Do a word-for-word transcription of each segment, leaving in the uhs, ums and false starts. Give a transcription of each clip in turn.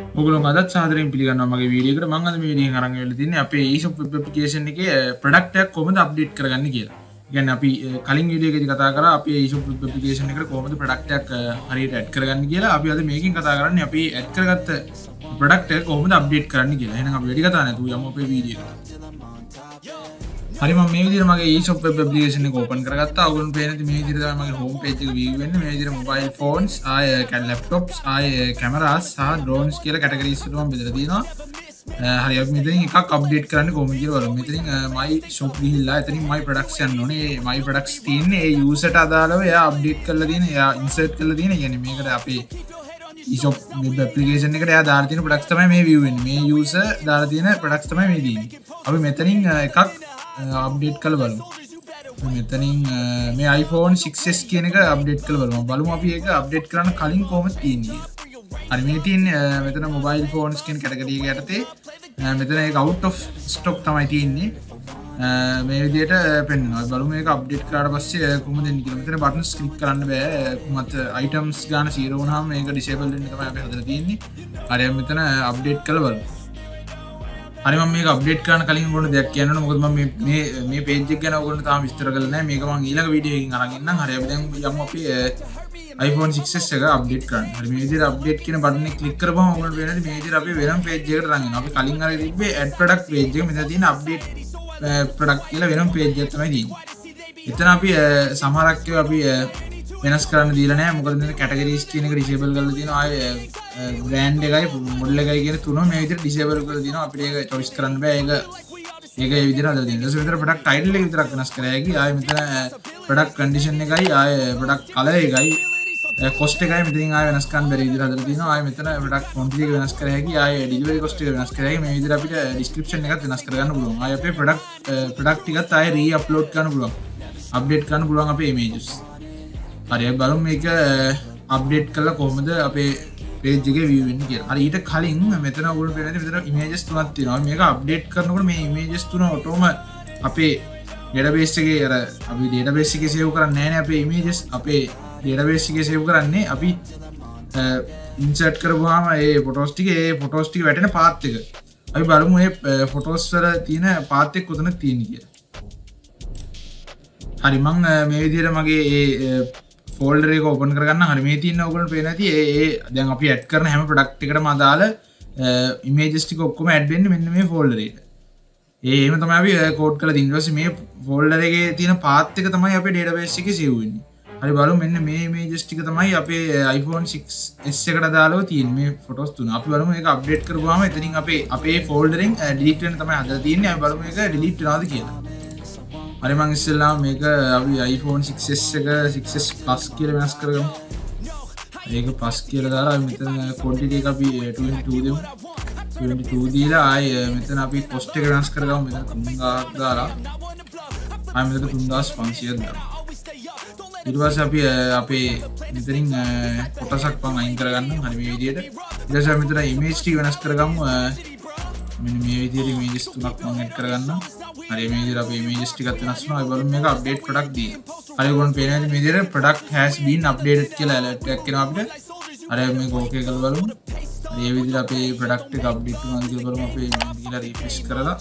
ඔයගොල්ලෝ අදත් සාදරයෙන් පිළිගන්නවා මගේ වීඩියෝ එකට. මම අද මේ වීඩියෝ එකෙන් අරන් වෙලා තින්නේ අපේ eShop web application එකේ product එකක් කොහොමද අප්ඩේට් කරගන්නේ කියලා. ඒ කියන්නේ අපි කලින් වීඩියෝ එකේදී කතා කරා අපි eShop web application එකට කොහොමද product එකක් හරියට add කරගන්නේ කියලා. අපි අද මේකෙන් කතා කරන්නේ අපි add කරගත්ත product එක කොහොමද අප්ඩේට් කරන්නේ කියලා. එහෙනම් අපි වැඩි කතා නැතුව යමු අපේ වීඩියෝ එකට. හරි මම මේ විදිහට මගේ eShop web application එක open කරගත්තා. ඔයගොල්ලෝ පේන ඉතින් මේ විදිහට තමයි මගේ home page එක view වෙන්නේ. මේ විදිහට mobile phones, ආය laptops, ආය cameras සහ drones කියලා categories වලට මම බෙදලා තියෙනවා. හරි අපි මෙතනින් එකක් update කරන්න කොහොමද කියලා බලමු. මෙතනින් my shop ගිහිල්ලා එතනින් my products යන්න ඕනේ. my products තියෙන්නේ ඒ user ට අදාළව එයා update කරලා තියෙන, එයා insert කරලා තියෙන. කියන්නේ මේකට අපේ eShop web application එකට එයා දාලා තියෙන products තමයි මේ view වෙන්නේ. මේ user දාලා තියෙන products තමයි මේ තියෙන්නේ. අපි මෙතනින් එකක් අප්ඩේට් කළ බලමු. මෙතනින් මේ iPhone six S කියන එක අප්ඩේට් කළ බලමු. බලමු අපි ඒක අප්ඩේට් කරන්න කලින් කොහොමද තියෙන්නේ. හරි මේ තියෙන්නේ මෙතන mobile phones කියන කැටගරි එක යටතේ මෙතන ඒක out of stock තමයි තියෙන්නේ. මේ විදිහට පෙන්නනවා. බලමු මේක අප්ඩේට් කරාට පස්සේ කොහොමද එන්නේ කියලා. මෙතන buttons click කරන්න බෑ. කොහොමද items ගාන zero වුණාම මේක disable වෙන්න තමයි අපි හදලා තියෙන්නේ. හරි අපි මෙතන අප්ඩේට් කළ බලමු. හරි මම මේක අප්ඩේට් කරන්න කලින් ඔයගොල්ලෝ දෙයක් කියන්න ඕනේ. මොකද මම මේ මේ මේ page එක ගැන ඔයගොල්ලෝ තාම විස්තර කරලා නැහැ. මේක මම ඊළඟ වීඩියෝ එකකින් අරන් ඉන්නම්. හරි අපි දැන් යමු අපි iPhone six S එක අප්ඩේට් කරන්න. හරි මේ විදිහට අප්ඩේට් කියන බටන් එක ක්ලික් කරපුවම ඔයගොල්ලෝ වෙනදී මේ විදිහට අපි වෙනම page එකකට අරන් යනවා. අපි කලින් අර තිබ්බේ add product page එක. මෙතන තියෙන update product කියලා වෙනම page එකක් තමයි තියෙන්නේ. එතන අපි සමහරක් ඒවා අපි වෙනස් කරන්න දීලා නැහැ. මොකද මෙතන categories කියන එක disable කරලා තියෙනවා. ආයේ brand එකයි model එකයි කියන තුනම මේ විදිහට disable කරලා තියෙනවා. අපිට ඒක choice කරන්න බෑ. ඒක ඒක ඒ විදිහට හදලා තියෙනවා. ඊට පස්සේ මෙතන product title එක විතරක් වෙනස් කරලා හැකි. ආයේ මෙතන product condition එකයි ආයේ product color එකයි cost එකයි මෙතනින් ආයේ වෙනස් කරන්න බැරි විදිහට හදලා තියෙනවා. ආයේ මෙතන product quantity එක වෙනස් කරලා හැකි. ආයේ delivery cost එක වෙනස් කරලා හැකි. මේ විදිහට අපිට description එකත් වෙනස් කරගන්න පුළුවන්. ආයේ අපේ product product ටිකත් ආයේ re-upload කරන්න පුළුවන්. update කරන්න පුළුවන් අපේ images. හරි අපි බලමු මේක අප්ඩේට් කරලා කොහොමද අපේ page එකේ view වෙන්නේ කියලා. හරි ඊට කලින් මෙතන ඔයගොල්ලෝ පේන විදිහට මෙතන images තුනක් තියෙනවා. මේක අප්ඩේට් කරනකොට මේ images තුන ඔටෝම අපේ database එකේ අර අපි database එකේ save කරන්නේ නැහැ නේ අපේ images. අපේ database එකේ save කරන්නේ අපි insert කරපුවාම ඒ photos ටික ඒ photos ටික වැටෙන path එක. අපි බලමු මේ photos වල තියෙන path එක කොතනද තියෙන්නේ කියලා. හරි මම මේ විදිහට මගේ ඒ ෆෝල්ඩර් එක ඕපන් කරගන්න. හරි මේ තියෙන ඔයගොල්ලෝ පේන ඇති ඒ ඒ දැන් අපි ඇඩ් කරන හැම ප්‍රොඩක්ට් එකකටම අදාළ ඉමේජස් ටික ඔක්කොම ඇඩ් වෙන්නේ මෙන්න මේ ෆෝල්ඩර් එකට. ඒ එහෙම තමයි අපි කෝඩ් කරලා තියෙන්නේ. ඊට පස්සේ මේ ෆෝල්ඩර් එකේ තියෙන පාත් එක තමයි අපේ database එකේ save වෙන්නේ. හරි බලමු මෙන්න මේ ඉමේජස් ටික තමයි අපේ iPhone six S එකට අදාළව තියෙන්නේ මේ ෆොටෝස් තුන. අපි බලමු මේක අප්ඩේට් කරපුවාම එතනින් අපේ අපේ ෆෝල්ඩරෙන් delete වෙන්න තමයි හදලා තියෙන්නේ. අපි බලමු මේක delete වෙනවද කියලා. හරි මං ඉස්සෙල්ලාම මේක අපි iPhone six S එක six S Plus කියලා වෙනස් කරගමු. ඒක Plus කියලා දාලා අපි මෙතන quantity එක අපි twenty-two දෙමු. twenty-two දීලා ආයේ මෙතන අපි cost එක වෙනස් කරගමු. මෙතන three thousand දාලා ආයේ මෙතන three thousand five hundred දාලා. ඊට පස්සේ අපි අපේ මෙතනින් කොටසක් පන් අයින් කරගන්න. හරි මේ විදිහට. ඊට පස්සේ මෙතන image ටික වෙනස් කරගමු. මෙන්න මේ විදිහට images තුනක් මම add කරගන්නවා. හරි මේ විදිහට අපි images ටිකක් වෙනස් කරනවා. අපි බලමු මේක update product දී. හරි ඔයගොල්ලෝ පේනවා මේ විදිහට product has been updated කියලා alert එකක් එනවා අපිට. හරි මේක okay කරලා බලමු. හරි මේ විදිහට අපේ product එක update වුණාද කියලා බලමු. අපි ගිහලා refresh කරලා.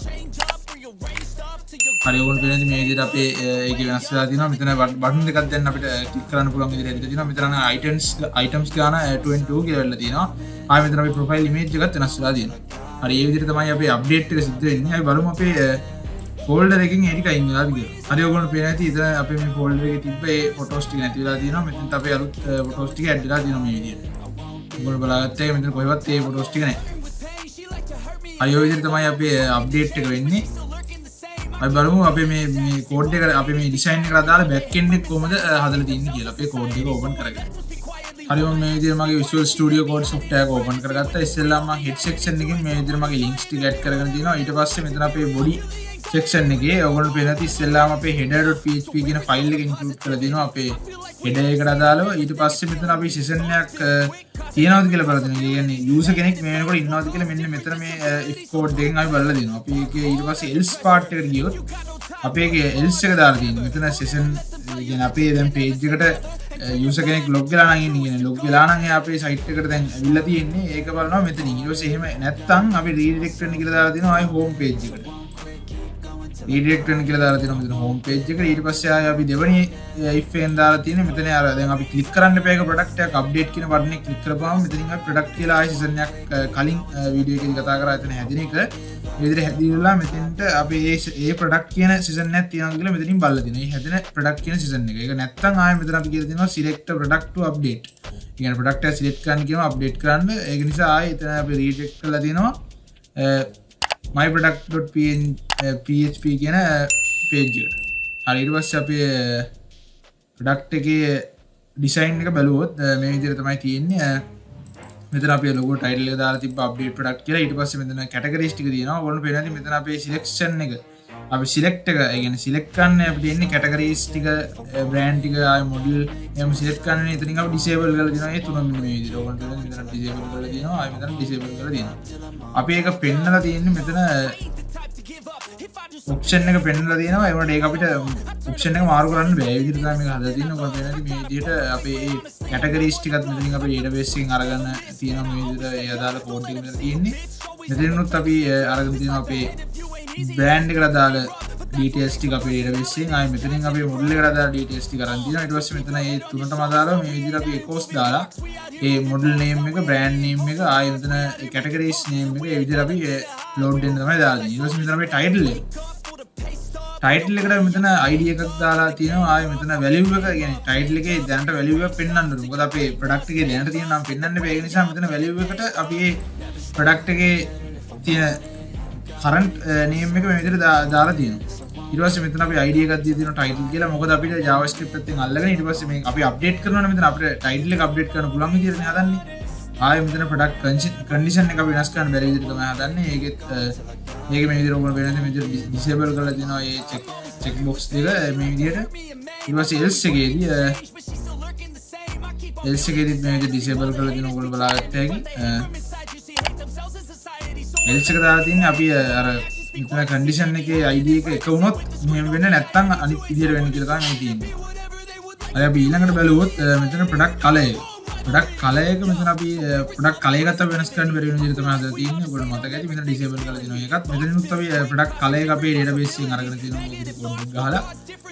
හරි ඔයගොල්ලෝ පේනවා මේ විදිහට අපේ ඒකේ වෙනස් වෙලා තියෙනවා. මෙතන බටන් එකක් දැන් අපිට ක්ලික් කරන්න පුළුවන් විදිහට ඇවිල්ලා තියෙනවා. මෙතන items items ගාන twenty-two කියලා වෙලා තියෙනවා. ආයෙ මෙතන අපි profile image එකත් වෙනස් වෙලා තියෙනවා. හරි මේ විදිහට තමයි අපේ අප්ඩේට් එක සිද්ධ වෙන්නේ. අපි බලමු අපේ ෆෝල්ඩර් එකකින් ඒ ටික අයින් වෙලාද කියලා. හරි ඔයගොල්ලෝ පේන ඇති ඉතින් අපේ මේ ෆෝල්ඩර් එකේ තිබ්බ ඒ ෆොටෝස් ටික නැති වෙලා තියෙනවා. මෙතන අපේ අලුත් ෆොටෝස් ටික ඇඩ් වෙලා තියෙනවා මේ විදිහට. ඔයගොල්ලෝ බලාගත්තා එක මෙතන කොහෙවත් ඒ ෆොටෝස් ටික නැහැ. හරි ඔය විදිහට තමයි අපේ අප්ඩේට් එක වෙන්නේ. අපි බලමු අපේ මේ මේ කෝඩ් එක අපේ මේ ඩිසයින් එකට අදාළ බෑක් එන්ඩ් එක කොහොමද හදලා තියෙන්නේ කියලා අපේ කෝඩ් එක ඕපන් කරගන්න. හරි මම මේ විදිහට මගේ Visual Studio Code software එක ඕපන් කරගත්තා. ඉස්සෙල්ලාම මම head section එකෙන් මේ විදිහට මගේ links ටික add කරගෙන තියෙනවා. ඊට පස්සේ මෙතන අපේ body section එකේ ඔයගොල්ලෝ පේන ඇති ඉස්සෙල්ලාම අපේ header.php කියන ෆයිල් එක include කරලා දෙනවා අපේ header එකට අදාළව. ඊට පස්සේ මෙතන අපි session එකක් තියනවාද කියලා බලලා දෙනවා. ඒ කියන්නේ user කෙනෙක් මේ වෙනකොට ඉන්නවාද කියලා මෙන්න මෙතන මේ if code එකෙන් අපි බලලා දෙනවා. අපි ඒකේ ඊට පස්සේ else part එකට ගියොත් අපේ ඒකේ else එක දාලා තියෙනවා. මෙතන session කියන්නේ අපේ දැන් page එකට යූසර් කෙනෙක් ලොග් වෙලා නම් ඉන්නේ කියන්නේ ලොග් වෙලා නම් එයා අපේ සයිට් එකට දැන් ඇවිල්ලා තියෙන්නේ ඒක බලනවා මෙතනින් ඊට පස්සේ එහෙම නැත්තම් අපි රීඩිරෙක්ට් වෙන්න කියලා දාලා තියෙනවා ආයි හෝම් පේජ් එකට රීඩිරෙක්ට් වෙන්න කියලා දාලා තියෙනවා මෙතන හෝම් පේජ් එකට ඊට පස්සේ ආයි අපි දෙවෙනි if එකෙන් දාලා තියෙන්නේ මෙතන අර දැන් අපි ක්ලික් කරන්න එපා ඒක ප්‍රොඩක්ට් එකක් අප්ඩේට් කියන බටන් එක ක්ලික් කරපුවාම මෙතනින් අපි ප්‍රොඩක්ට් කියලා ආයි සීසන් එකක් කලින් වීඩියෝ එකකින් කතා කරා එතන හැදින එක මේ විදිහට හැදිලා මෙතෙන්ට අපි ඒ ඒ ප්‍රොඩක්ට් කියන සීසන් එකක් තියෙනවා කියලා මෙතනින් බලලා තියෙනවා. මේ හැදෙන ප්‍රොඩක්ට් කියන සීසන් එක. ඒක නැත්තම් ආයෙ මෙතන අපි කියලා තියෙනවා select product to update. ඒ කියන්නේ ප්‍රොඩක්ට් එක සිලෙක්ට් කරන්න කියනවා අප්ඩේට් කරන්න. ඒක නිසා ආයෙ එතන අපි රීඩිරෙක්ට් කරලා තියෙනවා my product.php කියන page එකට. හරි ඊට පස්සේ අපි ප්‍රොඩක්ට් එකේ ඩිසයින් එක බලුවොත් මේ විදිහට තමයි තියෙන්නේ. මෙතන අපි ලොගෝ ටයිටල් එක දාලා තිබ්බ අප්ඩේට් ප්‍රොඩක්ට් කියලා. ඊට පස්සේ මෙතන කැටගරිස් ටික තියෙනවා. ඔයගොල්ලෝ පේනවා ඉතින් මෙතන අපේ සිලෙක්ෂන් එක අපි සිලෙක්ට් එක ඒ කියන්නේ සිලෙක්ට් කරන්න අපිට එන්නේ කැටගරිස් ටික බ්‍රෑන්ඩ් ටික ආයි මොඩල් එහෙම සිලෙක්ට් කරන්න ඉතින් අපි ඩිසේබල් කරලා දෙනවා. ඒ තුනම මෙන්න මේ විදිහට. ඔයගොල්ලෝ පේනවා මෙතන ඩිසේබල් කරලා දෙනවා. ආයි මෙතන ඩිසේබල් කරලා දෙනවා. අපි ඒක පෙන්නලා තියෙන්නේ මෙතන ඔප්ෂන් එක පෙන්නලා තියෙනවා. ඒ වුණාට ඒක අපිට ඔප්ෂන් එක මාරු කරන්න බෑ. ඒ විදිහට තමයි මේක හදලා තියෙන්නේ. ඔයගොල්ලෝ පේනවා මේ විදිහට අපේ ඒ කැටගරිස් ටිකත් මෙතනින් අපේ ඩේටාබේස් එකෙන් අරගෙන තියෙනවා. මේ විදිහට ඒ අදාළ කෝඩ් එක මෙතන තියෙන්නේ. මෙතනිනුත් අපි අරගෙන තියෙනවා අපේ බ්‍රෑන්ඩ් එකට දාලා ඩීටේල්ස් ටික අපේ ඩේටාබේස් එකෙන් ආයි මෙතනින් අපේ මොඩල් එකට දාලා ඩීටේල්ස් ටික අරන් තියෙනවා. ඊට පස්සේ මෙතන මේ තුනටම අදාළව මේ විදිහට අපි එකෝස් දාලා ඒ මොඩල් නේම් එක බ්‍රෑන්ඩ් නේම් එක ආයි මෙතන කැටගරිස් නේම් එක ඒ විදිහට අපි ලෝඩ් දෙන්න තමයි දාලා තියෙන්නේ. ඊට පස්සේ මෙතන අපේ ටයිටල් එක ටයිටල් එකට මෙතන අයිඩි එකක් දාලා තියෙනවා. ආයි මෙතන වැලියු එක කියන්නේ ටයිටල් එකේ දැනට වැලියු එකක් පෙන්වන්න ඕනේ. මොකද අපේ ප්‍රොඩක්ට් එකේ දැනට තියෙන නම් පෙන්වන්න බෑ. ඒ නිසා මෙතන වැලියු එකට අපි මේ ප්‍රොඩක්ට් එකේ තියෙන කරන්ට් නේම් එක මේ විදිහට දාලා තියෙනවා. ඊට පස්සේ මෙතන අපි අයිඩි එකක් දීලා තියෙනවා ටයිටල් කියලා. මොකද අපිට JavaScript එකෙන් අල්ලගෙන ඊට පස්සේ මේ අපි අප්ඩේට් කරනවනේ මෙතන අපිට ටයිටල් එක අප්ඩේට් කරන්න පුළුවන් විදිහටනේ හදන්නේ. ආයෙ මෙතන ප්‍රොඩක්ට් කන්ඩිෂන් එක අපි වෙනස් කරන්න බැරි විදිහට තමයි හදන්නේ. ඒකෙත් මේක මේ විදිහට ඔයගොල්ලෝ වෙනද මේ විදිහට ඩිසේබල් කරලා තියෙනවා මේ චෙක් චෙක් බොක්ස් දෙක මේ විදිහට. ඊට පස්සේ else එකේදී else එකේදී මේ විදිහට ඩිසේබල් කරලා තියෙනවා ඔයගොල්ලෝ බලාගත්ත හැකි. else එක දාලා තියෙන්නේ අපි අර මෙතන කන්ඩිෂන් එකේ අයිඩි එක එක වුණොත් මෙහෙම වෙන්නේ නැත්තම් අනිත් විදිහට වෙන්න කියලා තමයි මේ තියෙන්නේ. අර අපි ඊළඟට බලුවොත් මෙතන ප්‍රොඩක්ට් කලර් එක ප්‍රොඩක්ට් කලර් එක මෙතන අපි ප්‍රොඩක්ට් කලර් එකත් අපි වෙනස් කරන්න බැරි වෙන විදිහට තමයි හදලා තියෙන්නේ. ඔයගොල්ලෝ මතක ඇති මෙතන ඩිසේබල් කරලා තියෙනවා එකත්. මෙතනිනුත් අපි ප්‍රොඩක්ට් කලර් එක අපේ ඩේටාබේස් එකෙන් අරගෙන තියෙනවා මේක කෝඩ් එක ගහලා.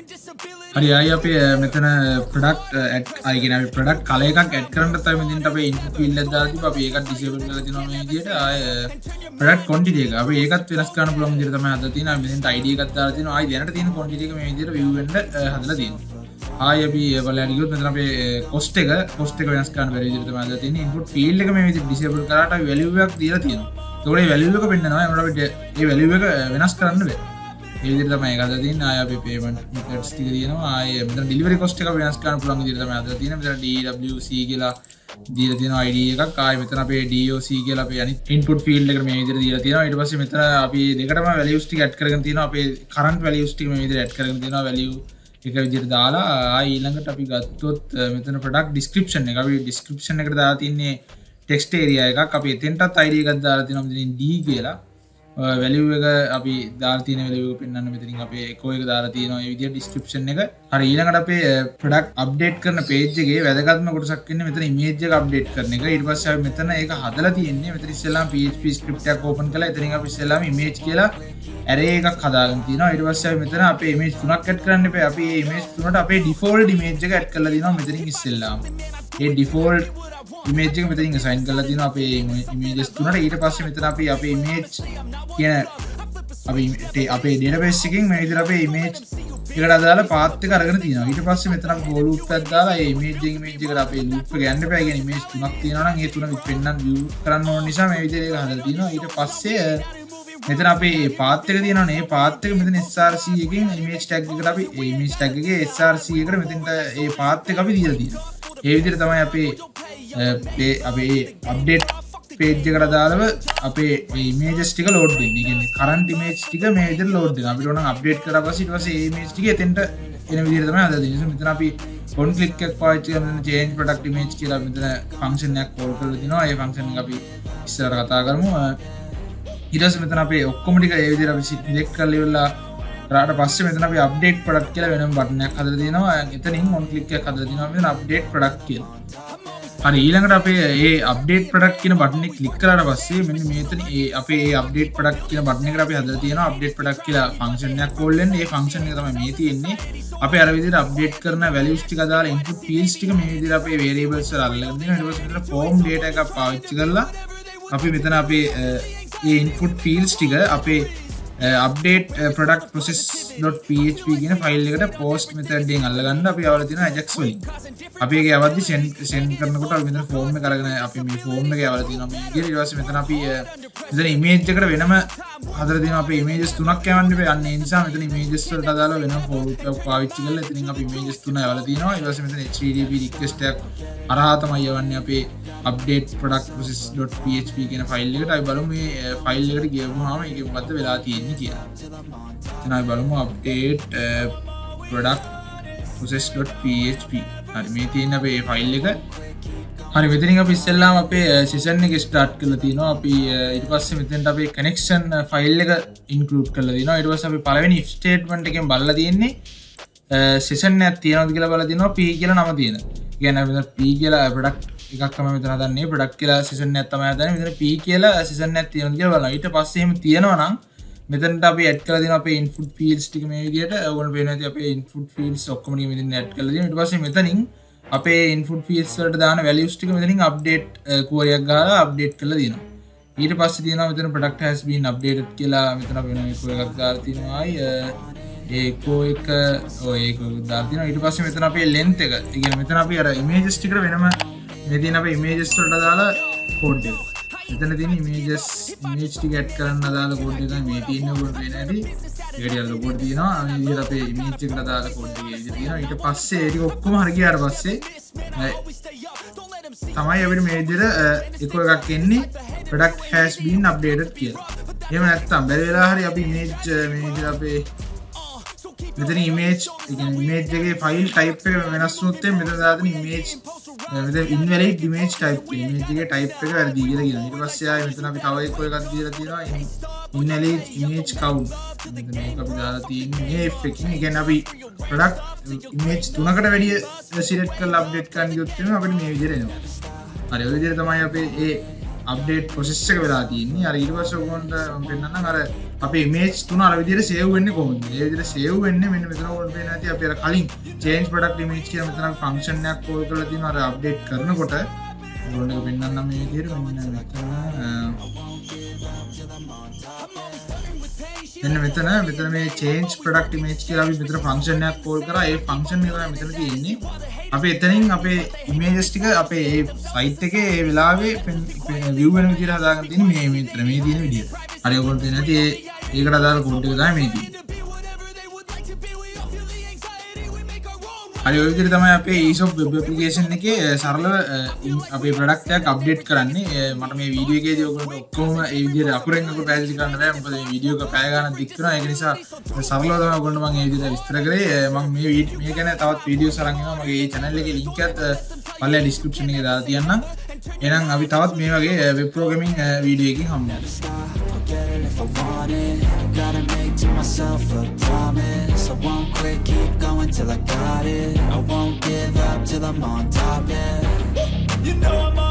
හරි ආයි අපි මෙතන ප්‍රොඩක්ට් ඇඩ් ආයි කියන අපි ප්‍රොඩක්ට් කලර් එකක් ඇඩ් කරන්න තමයි මෙතනට අපි ඉන්පුට් ෆීල්ඩ් එකක් දාලා තිබ්බා. අපි ඒකත් ඩිසේබල් කරලා තියෙනවා මේ විදිහට. ආයි ප්‍රොඩක්ට් ක්වොන්ටිටි එක අපි ඒකත් වෙනස් කරන්න පුළුවන් විදිහට තමයි හදලා තියෙන්නේ. අපි මෙතනට අයිඩි එකක් දාලා තියෙනවා. ආයි දැනට තියෙන ක්වොන්ටිටි එක මේ විදිහට view වෙන්න හදලා තියෙනවා. ආයි අපි බලන්න ගියොත් මෙතන අපේ cost එක cost එක වෙනස් කරන්න බැරි විදිහට තමයි හදලා තියෙන්නේ. input field එක මේ විදිහට disable කරාට අපි value එකක් දීලා තියෙනවා. ඒතකොට මේ value එක පෙන්නනවා. ඒකට අපිට මේ value එක වෙනස් කරන්න බෑ. මේ විදිහට තමයි ඒක හදලා තියෙන්නේ. ආයි අපි payment methods ටික තියෙනවා. ආයි මෙතන delivery cost එක වෙනස් කරන්න පුළුවන් විදිහට තමයි හදලා තියෙන්නේ. මෙතන D W C කියලා දීලා තියෙනවා I D එකක්. ආයි මෙතන අපේ D O C කියලා අපේ අනිත් input field එකට මේ විදිහට දීලා තියෙනවා. ඊට පස්සේ මෙතන අපි දෙකටම values ටික add කරගෙන තියෙනවා. අපේ current values ටික මේ විදිහට add කරගෙන තියෙනවා. value එක විදිහට දාලා ආයි ඊළඟට අපි ගත්තොත් මෙතන product description එක අපි description එකට දාලා තින්නේ text area එකක්. අපි එතෙන්ටත් I D එකක් දාලා තියෙනවා මෙතනින් D කියලා. value එක අපි දාලා තියෙන value එක පෙන්වන්න මෙතනින් අපේ echo එක දාලා තියෙනවා මේ විදිහට description එක. හරි ඊළඟට අපේ product update කරන page එකේ වැදගත්ම කොටසක් වෙන්නේ මෙතන image එක update කරන එක. ඊට පස්සේ අපි මෙතන ඒක හදලා තියෙන්නේ මෙතන ඉස්සෙල්ලාම P H P script එකක් open කරලා එතනින් අපි ඉස්සෙල්ලාම image කියලා array එකක් හදාගෙන තියෙනවා. ඊට පස්සේ අපි මෙතන අපේ image තුනක් add කරන්න එපා. අපි මේ image තුනට අපේ default image එක add කරලා දිනවා මෙතනින් ඉස්සෙල්ලාම. ඒ default image එක මෙතනින් assign කරලා දිනවා අපේ images තුනට. ඊට පස්සේ මෙතන අපි අපේ image කියන අපි අපේ database එකකින් මේ විදිහට අපේ image එකට අදාළ path එක අරගෙන තියෙනවා. ඊට පස්සේ මෙතන අපි for loop එකක් දාලා ඒ image එකේ image එකට අපේ loop එක යන්න එපා. කියන්නේ image තුනක් තියෙනවා නම් ඒ තුන පෙන්නන්න view කරන්න ඕන නිසා මේ විදිහට ඒක හදලා තියෙනවා. ඊට පස්සේ මෙතන අපේ path එක තියෙනවනේ. ඒ path එක මෙතන S R C එකකින් image tag එකට අපි ඒ image tag එකේ S R C එකට මෙතනට ඒ path එක අපි දීලා තියෙනවා. ඒ විදිහට තමයි අපේ අපේ update page එකට දාලව අපේ images ටික load වෙන්නේ. කියන්නේ current image ටික මේ විදිහට load වෙනවා. අපිට ඕන නම් update කරලා පස්සේ ඊට පස්සේ ඒ image ටික එතෙන්ට එන විදිහට තමයි හදලා තියෙන්නේ. මෙතන අපි on click එකක් පාවිච්චි කරන change product image කියලා මෙතන function එකක් call කරලා දිනවා. ඒ function එක අපි ඉස්සරහට කතා කරමු. ඊට පස්සේ මෙතන අපේ ඔක්කොම ටික ඒ විදිහට අපි select කරලා ඉවරලා කරාට පස්සේ මෙතන අපි අප්ඩේට් ප්‍රොඩක්ට් කියලා වෙනම බටන් එකක් හදලා තියෙනවා. එතනින් ඔන් ක්ලික් එකක් හදලා තියෙනවා මෙතන අප්ඩේට් ප්‍රොඩක්ට් කියලා. හරි ඊළඟට අපේ මේ අප්ඩේට් ප්‍රොඩක්ට් කියන බටන් එක ක්ලික් කරාට පස්සේ මෙන්න මෙතන මේ අපේ මේ අප්ඩේට් ප්‍රොඩක්ට් කියන බටන් එකට අපි හදලා තියෙනවා අප්ඩේට් ප්‍රොඩක්ට් කියලා ෆන්ක්ෂන් එකක් කෝල් වෙන්නේ. මේ ෆන්ක්ෂන් එක තමයි මේ තියෙන්නේ. අපේ අර විදිහට අප්ඩේට් කරන වැලියුස් ටික දාලා ඉන්පුට් ෆීල්ඩ්ස් ටික මේ විදිහට අපේ වේරියබල්ස් වල අල්ලගෙන දෙනවා. ඊට පස්සේ මෙතන ෆෝම් ඩේටා එකක් පාවිච්චි කරලා අපි මෙතන අපේ මේ ඉන්පුට් ෆීල්ඩ්ස් ටික අපේ update uh, product process.php කියන ෆයිල් එකට post method එකෙන් අල්ලගන්න අපි අවල තියෙන ajax වලින් අපි ඒකේ අවදි send send කරනකොට අපි මෙතන form එක අරගෙන අපි මේ form එකේ අවල තියෙනවා මේ විදිහට ඊට පස්සේ මෙතන අපි මෙතන image එකට වෙනම හදලා තියෙනවා අපි images තුනක් යවන්න බෑ අන්න ඒ නිසා මෙතන images වලට අදාළ වෙනම form එකක් පාවිච්චි කරලා එතනින් අපි images තුන අවල තියෙනවා ඊට පස්සේ මෙතන H T T P request එකක් අරහා තමයි යවන්නේ අපේ update product process.php කියන ෆයිල් එකට අපි බලමු මේ ෆයිල් එකට ගියපුවාම ඒකේ මොකද්ද වෙලා තියෙන්නේ කියලා. එතන අපි බලමු update uh, product process.php. හරි මේ තියෙන අපේ ෆයිල් එක. හරි මෙතනින් අපි ඉස්සෙල්ලාම අපේ session එක start කරලා තිනවා. අපි ඊට පස්සේ මෙතෙන්ට අපේ connection ෆයිල් එක include කරලා තිනවා. ඊට පස්සේ අපි පළවෙනි if statement එකෙන් බලලා තියෙන්නේ session එකක් තියනවද කියලා බලලා තිනවා p කියලා නම තියෙන. කියන්නේ අපි මෙතන p කියලා product එකක් තමයි මෙතන හදන්නේ. product කියලා session එකක් තමයි හදන්නේ. මෙතන p කියලා session එකක් තියෙනවද කියලා බලනවා. ඊට පස්සේ එහෙම තියෙනවා නම් මෙතනට අපි ඇඩ් කරලා දෙනවා අපේ input fields ටික මේ විදිහට. ඕගොල්ලෝ පේනවා ඇති අපේ input fields ඔක්කොම ටික මෙතන ඇඩ් කරලා දෙනවා. ඊට පස්සේ මෙතනින් අපේ input fields වලට දාන values ටික මෙතනින් update query එකක් ගහලා update කරලා දෙනවා. ඊට පස්සේ තියෙනවා මෙතන product has been updated කියලා මෙතන අපි වෙන echo එකක් දාලා තිනවා. ඒ echo එක ඔය echo එක දාලා තිනවා. ඊට පස්සේ මෙතන අපේ length එක. ඒ කියන්නේ මෙතන අපි අර images ටිකට වෙනම මේ තියෙන අපේ images වලට දාලා code එක. මෙතන තියෙන images image ටික ඇඩ් කරන්න අදාළ code එක මේ තියෙන උඩ වෙන හැටි ඒකට යල්ලෝ code තියෙනවා මේ විදිහට අපේ image එකට අදාළ code එක විදිහට තියෙනවා ඊට පස්සේ ඒ ටික ඔක්කොම හරි ගියාට පස්සේ තමයි අපිට මේ විදිහට echo එකක් එන්නේ product has been updated කියලා. එහෙම නැත්නම් බැරි වෙලා හරි අපි image මේ විදිහට අපේ මෙතන image ඒ කියන්නේ image එකේ file type එක වෙනස් වුණොත් මෙතන දාගෙන image මෙතන invalid image type image එකේ type එක වැරදි කියලා කියනවා. ඊට පස්සේ ආයෙ මෙතන අපි තව එක එකක් දීලා තියෙනවා invalid image count. මෙතන මේක අපි දාලා තියෙන්නේ මේ if එකකින්. ඒ කියන්නේ අපි product image තුනකට වැඩි select කරලා update කරන්න ගියොත් එනවා අපිට මේ විදිහට එනවා. හරි ඔය විදිහට තමයි අපේ ඒ update process එක වෙලා තියෙන්නේ. අර ඊට පස්සේ ඔයගොල්ලන්ට මම පෙන්නන්නම් අර අපේ image තුන අර විදිහට save වෙන්නේ කොහොමද? ඒ විදිහට save වෙන්නේ මෙන්න මෙතන ඔයගොල්ලන්ට පේන ඇති අපි අර කලින් change product image කියලා මෙතන function එකක් call කරලා තියෙනවා අර update කරනකොට ඔයගොල්ලන්ට පෙන්නන්නම් මේ විදිහට මෙන්න මෙතන මෙන්න මෙතන මෙතන මේ change product image කියලා අපි මෙතන function එකක් call කරා. ඒ function එක තමයි මෙතන තියෙන්නේ. අපි එතනින් අපේ images ටික අපේ ඒ site එකේ ඒ වෙලාවේ view වෙන විදිහට හදාගන්න තියෙන්නේ මේ මෙතන මේ තියෙන විදිහට. හරි ඔයගොල්ලෝ තියෙන ඇති ඒ ඒකට අදාළ code එක තමයි මේ තියෙන්නේ. හරි ඔය විදිහට තමයි අපේ eShop web application එකේ සරලව අපේ product එකක් update කරන්නේ. මට මේ වීඩියෝ එකේදී ඔයගොල්ලෝ ඔක්කොම ඒ විදිහට අකුරෙන් අකුර පැහැදිලි කරන්න බෑ. මොකද මේ වීඩියෝ එක පැය ගණන් දික් වෙනවා. ඒක නිසා සරලව තමයි ඔයගොල්ලෝ මම මේ විදිහට විස්තර කරේ. මම මේ මේ ගැන තවත් වීඩියෝස් අරන් එනවා. මගේ මේ channel එකේ link එකත් පල්ලෙහා description එකේ දාලා තියන්නම්. එහෙනම් අපි තවත් මේ වගේ web programming වීඩියෝ එකකින් හම්බ වෙනවා.